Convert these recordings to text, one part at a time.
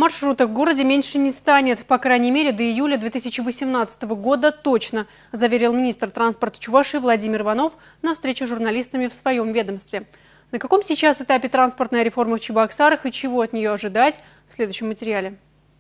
маршруток в городе меньше не станет. По крайней мере, до июля 2018 года точно, заверил министр транспорта Чувашии Владимир Иванов на встрече с журналистами в своем ведомстве. На каком сейчас этапе транспортная реформа в Чебоксарах и чего от нее ожидать, в следующем материале.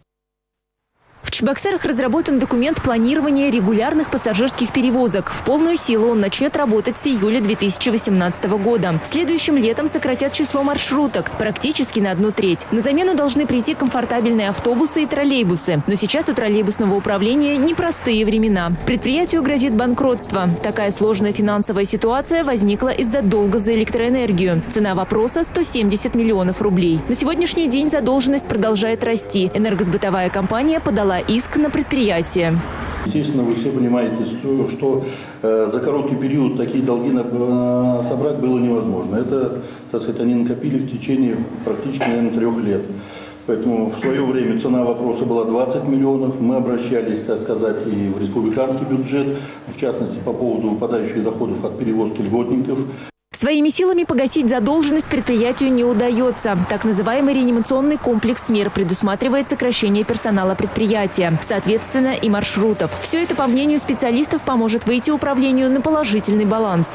В Чебоксарах разработан документ планирования регулярных пассажирских перевозок. В полную силу он начнет работать с июля 2018 года. Следующим летом сократят число маршруток практически на 1/3. На замену должны прийти комфортабельные автобусы и троллейбусы. Но сейчас у троллейбусного управления непростые времена. Предприятию грозит банкротство. Такая сложная финансовая ситуация возникла из-за долга за электроэнергию. Цена вопроса – 170 миллионов рублей. На сегодняшний день задолженность продолжает расти. Энергосбытовая компания подала иск на предприятие. Естественно, вы все понимаете, что за короткий период такие долги собрать было невозможно. Это, так сказать, они накопили в течение практически, наверное, 3 лет. Поэтому в свое время цена вопроса была 20 миллионов. Мы обращались, так сказать, и в республиканский бюджет, в частности, по поводу выпадающих доходов от перевозки льготников. Своими силами погасить задолженность предприятию не удается. Так называемый реанимационный комплекс мер предусматривает сокращение персонала предприятия, соответственно, и маршрутов. Все это, по мнению специалистов, поможет выйти управлению на положительный баланс.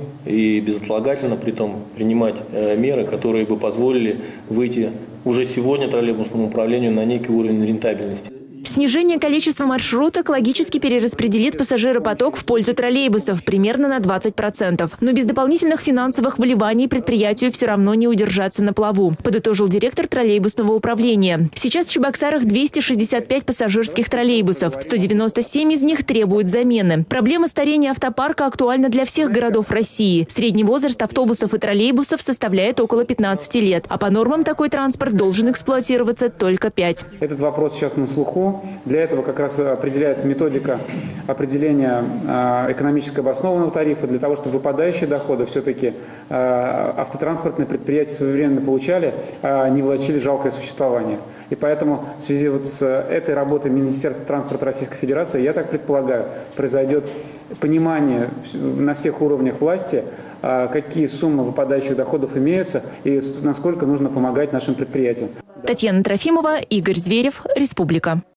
И безотлагательно при том принимать меры, которые бы позволили выйти уже сегодня троллейбусному управлению на некий уровень рентабельности. Снижение количества маршруток логически перераспределит пассажиропоток в пользу троллейбусов примерно на 20%. Но без дополнительных финансовых вливаний предприятию все равно не удержаться на плаву, подытожил директор троллейбусного управления. Сейчас в Чебоксарах 265 пассажирских троллейбусов. 197 из них требуют замены. Проблема старения автопарка актуальна для всех городов России. Средний возраст автобусов и троллейбусов составляет около 15 лет. А по нормам такой транспорт должен эксплуатироваться только 5. Этот вопрос сейчас на слуху. Для этого как раз определяется методика определения экономически обоснованного тарифа, для того, чтобы выпадающие доходы все-таки автотранспортные предприятия своевременно получали, а не влачили жалкое существование. И поэтому в связи с этой работой Министерства транспорта Российской Федерации, я так предполагаю, произойдет понимание на всех уровнях власти, какие суммы выпадающих доходов имеются и насколько нужно помогать нашим предприятиям. Татьяна Трофимова, Игорь Зверев, Республика.